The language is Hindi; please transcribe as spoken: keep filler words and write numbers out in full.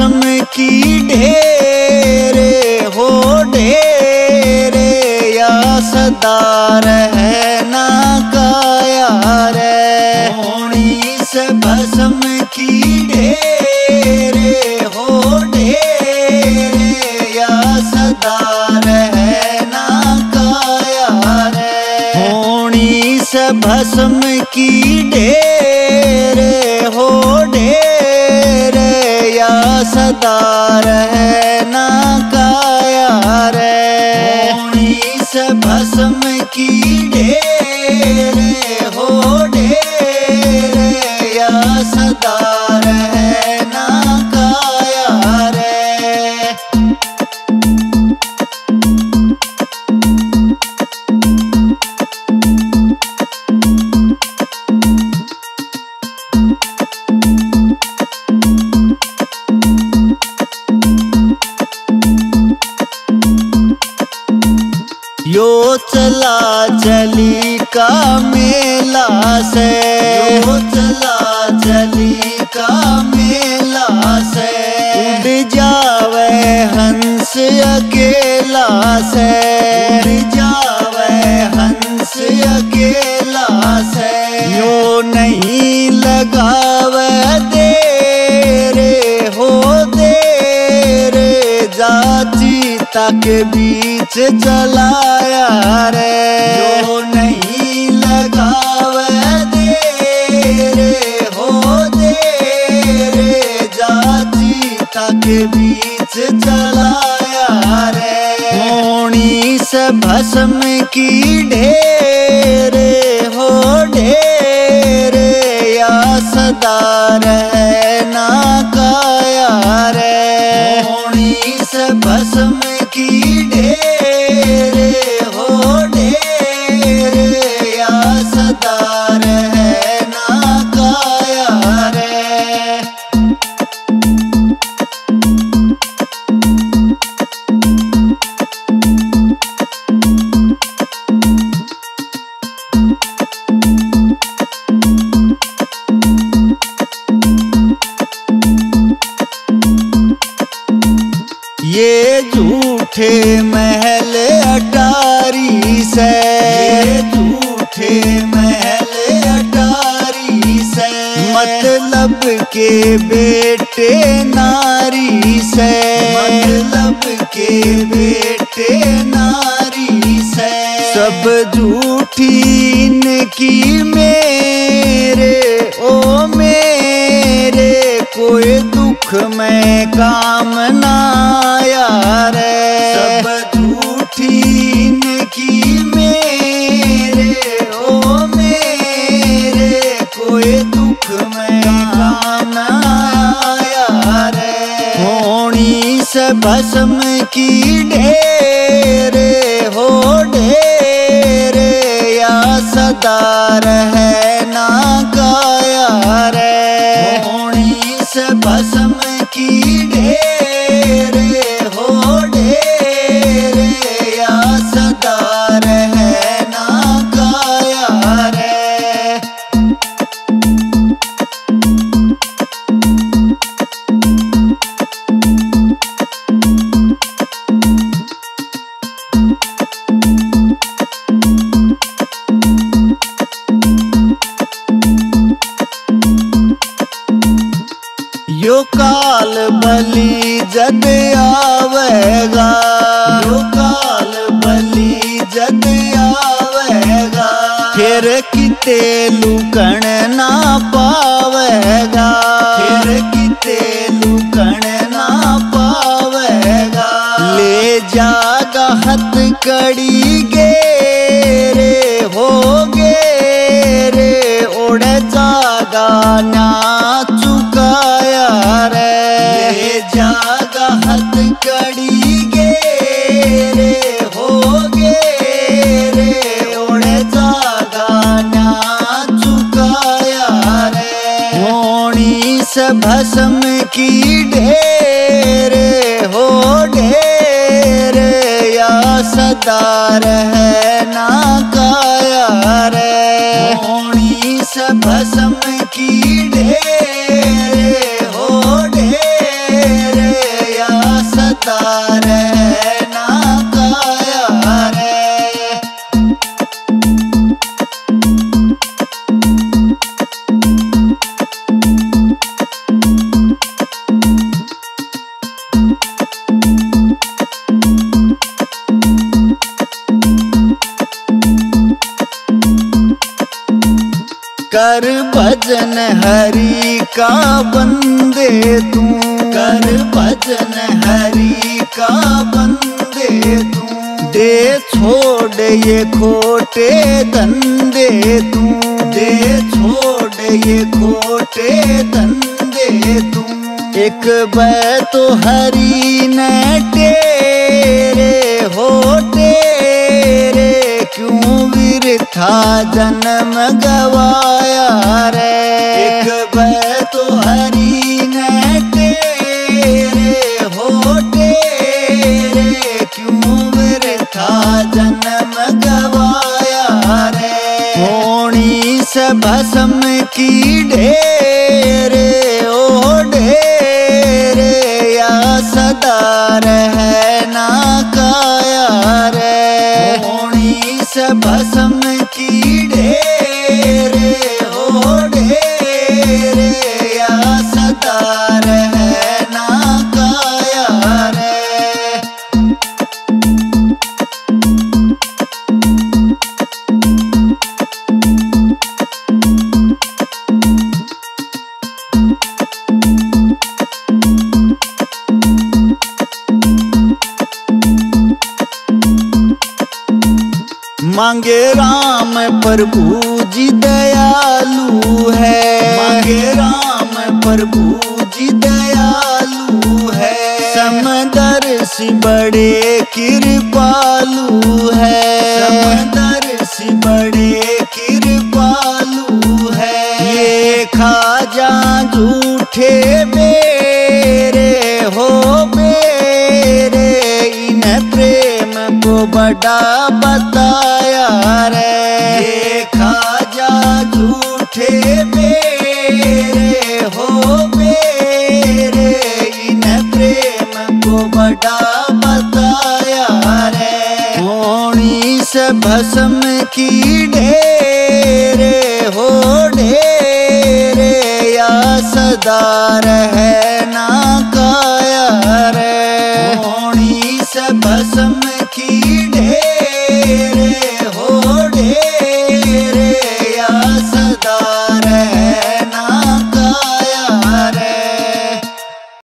भस्म की ढेरे हो ढेरे या सदा रहना काया रे। होनी से भस्म की ढेरे हो ढेरे या सदा रहना काया रे। होनी से भस्म की ढेरे हो ढेरे या सदा रहना काया रे। होनी से भस्म की ढेरे हो ढेरे या सदा रहना काया रे। यो चला चली का मेला से, यो चला चली का मेला से, उड़ जावे हंस अकेला से, उड़ जावे हंस अकेला से। यो नहीं लगावे देरे हो देरे जाची ताके बीच चलाया रे। यो नहीं लगावे देरे हो देरे जाची ताके बीच चलाया रे। होनी से भस्म की ढेरे हो ढेरे या सदा रहना काया रे। होनी से भस्म की ढेरे हो ढेरे या सदा रहना काया रे। ये झूठे महल अटारी से, ये झूठे महल अटारी से, मतलब के बेटे नारी से, मतलब के बेटे नारी से। सब झूठी इनकी मेरे ओ मेरे कोई दुख में काम ना आया रे। सब झूठी इनकी मेरे ओ मेरे कोई दुख में काम ना आया रे। होनी से भस्म की ढेरे हो ढेरे या सदा रहना काया रे। होनी से भस्म की ढेरे हो ढेरे या सदा रहना काया रे। यो काल बलि जद आवेगा, यो काल बलि जद आवेगा, फिर किते लुकण ना पावेगा, फिर किते लुकण ना पावेगा। ले जागा हथकड़ी गेरे हो गेरे उड़ जागा ना चुकाया रे। ले जागा हथकड़ी गेरे हो गेरे उड़ जागा ना चुकाया रे। होनी से भस्म की ढेरे हो ढेरे या सदा रहना काया रे। होनी से भस्म की ढेरे हो ढेरे कर भजन हरि का बंदे तू, कर भजन हरि का बंदे तू। दे छोड़ ये खोटे धंधे तू, दे छोड़ ये खोटे धंधे तू। एक बै तो हरि ने तेरे हो तेरे, क्यों विरथा जन्म गवाया रे। एक बै तो हरि ने तेरे हो तेरे, क्यों विरथा जन्म गवाया रे। होनी से भस्म की ढेरे ओ ढेरे, या सदा रहे ना काया रे। होनी से भस्म की ढेरे ओ ढेरे, या सदा रहे ना काया रे। मांगे राम प्रभु जी दयालु है, मांगे राम प्रभु जी दयालु है। समदर्शी बड़े कृपालु है, समदर्शी बड़े कृपालु है। ये खाजा झूठे बेरे हो बेरे, इन प्रेम को बड़ा बताया रे। ये खाजा झूठे बेरे हो बेरे, इन प्रेम को बड़ा बताया रे। होनी से भस्म की ढेरे हो ढेरे, या सदा रहे